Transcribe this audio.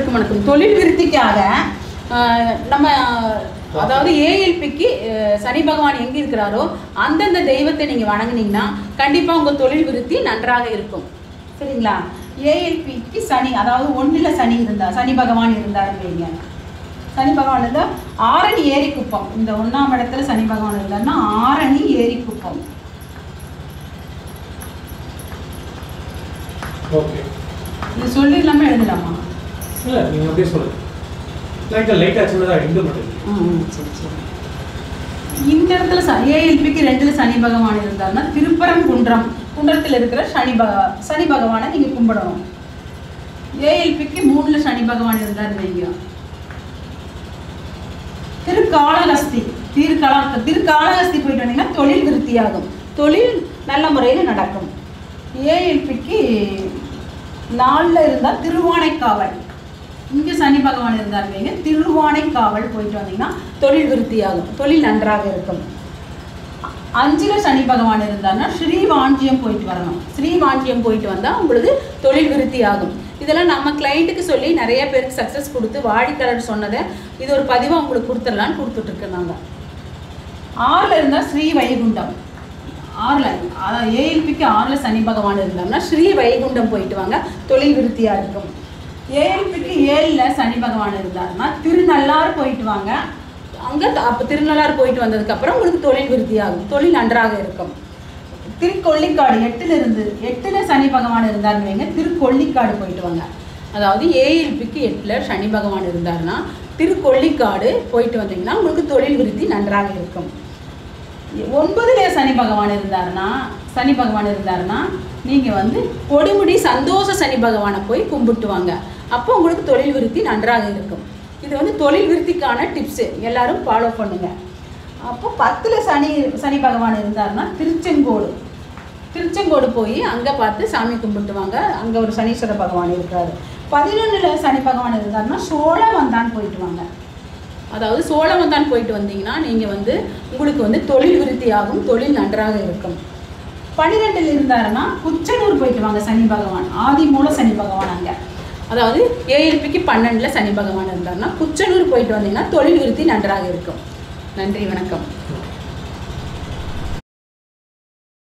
அனைவருக்கும் வணக்கம். தொழில் விருத்திக்காக நம்ம அதாவது ஏஎல்பிக்கு சனி பகவான் எங்கே இருக்கிறாரோ அந்தந்த தெய்வத்தை நீங்கள் வணங்குனீங்கன்னா கண்டிப்பாக உங்கள் தொழில் விருத்தி நன்றாக இருக்கும். சரிங்களா? ஏஎல்பிக்கு சனி, அதாவது ஒன்றில் சனி இருந்தார், சனி பகவான் இருந்தாருங்க. சனி பகவான் இருந்தால் ஆரணி ஏரிக்குப்பம், இந்த 1ஆம் இடத்துல சனி பகவான் இருந்தாருன்னா ஆரணி ஏரிக்குப்பம். ஓகே, இது சொல்லிடலாமா எழுதலாமா? இல்லை நீங்கள் அப்படியே சொல்லுங்கள். லைட்டாக சின்னதாக இண்டு மட்டும். சரி சரி. இந்த இடத்துல ஏஎல்பிக்கு 2ல் சனி பகவான் இருந்தாருன்னா திருப்பரங்குன்றம், குன்றத்தில் இருக்கிற சனி பகவானை நீங்கள் கும்பிடணும். ஏஎல்பிக்கு 3ல் சனி பகவான் இருந்தார் வைங்க. திருக்காளஹஸ்தி போயிட்டு வந்தீங்கன்னா தொழில் விருத்தியாகும், தொழில் நல்ல முறையில் நடக்கும். ஏஎல்பிக்கு 4ல் இருந்தால் திருவானைக்காவல், இங்கே சனி பகவான் இருந்தார் வைங்க. திருவானைக்காவல் போயிட்டு வந்தீங்கன்னா தொழில் விருத்தியாகும், தொழில் நன்றாக இருக்கும். 5ல் சனி பகவான் இருந்தார்னா ஸ்ரீவாஞ்சியம் போயிட்டு வரணும். ஸ்ரீவாஞ்சியம் போயிட்டு வந்தால் உங்களுக்கு தொழில் விருத்தி ஆகும். இதெல்லாம் நம்ம கிளைண்ட்டுக்கு சொல்லி நிறைய பேருக்கு சக்ஸஸ் கொடுத்து வாடிக்கையாளர் சொன்னதை இது ஒரு பதிவாக உங்களுக்கு கொடுத்துடலான்னு கொடுத்துட்ருக்கோம் நாங்கள். 6ல் இருந்தால் ஸ்ரீ வைகுண்டம், 6ல் அதாவது ஏஎல்பிக்கு 6ல் சனி பகவான் இருந்தார்னா ஸ்ரீ வைகுண்டம் போயிட்டு வாங்க, தொழில் விருத்தியாக இருக்கும். ஏஎல்பிக்கு 7ல் சனி பகவான் இருந்தார்னா திருநள்ளாறு போயிட்டு வாங்க. அங்கே அப்போ திருநள்ளாறு போயிட்டு வந்ததுக்கப்புறம் உங்களுக்கு தொழில் விருத்தியாகும், தொழில் நன்றாக இருக்கும். திருக்கொள்ளிக்காடு 8ல் சனி பகவான் இருந்தார்னு வைங்க, திருக்கொள்ளிக்காடு போயிட்டு வாங்க. அதாவது ஏஎல்பிக்கு 8ல் சனி பகவான் இருந்தார்னா திருக்கொள்ளிக்காடு போயிட்டு வந்தீங்கன்னா உங்களுக்கு தொழில் விருத்தி நன்றாக இருக்கும். 9ல் சனி பகவான் இருந்தார்னா நீங்கள் கொடுமுடி சந்தோஷ சனி பகவானை போய் கும்பிட்டு வாங்க, அப்போ உங்களுக்கு தொழில் விருத்தி நன்றாக இருக்கும். இது தொழில் விருத்திக்கான டிப்ஸு, எல்லாரும் ஃபாலோ பண்ணுங்கள். அப்போ 10ல் சனி பகவான் இருந்தார்னா திருச்செங்கோடு போய் அங்கே பார்த்து சாமி கும்பிட்டு வாங்க, அங்கே ஒரு சனீஸ்வர பகவான் இருக்கார். 11ல் சனி பகவான் இருந்தார்னா சோழவந்தான் போயிட்டு வாங்க. அதாவது சோழவந்தான் போயிட்டு வந்தீங்கன்னா நீங்கள் உங்களுக்கு தொழில் விருத்தி ஆகும், தொழில் நன்றாக இருக்கும். 12ல் இருந்தாருன்னா குச்சனூர் போயிட்டு வாங்க, சனி பகவான் ஆதி மூல சனி பகவான் அங்கே. அதாவது ஏஎல்பிக்கு 12ல் சனி பகவான் இருந்தாருன்னா குச்சனூர் போயிட்டு வந்தீங்கன்னா தொழில் விருத்தி நன்றாக இருக்கும். நன்றி, வணக்கம்.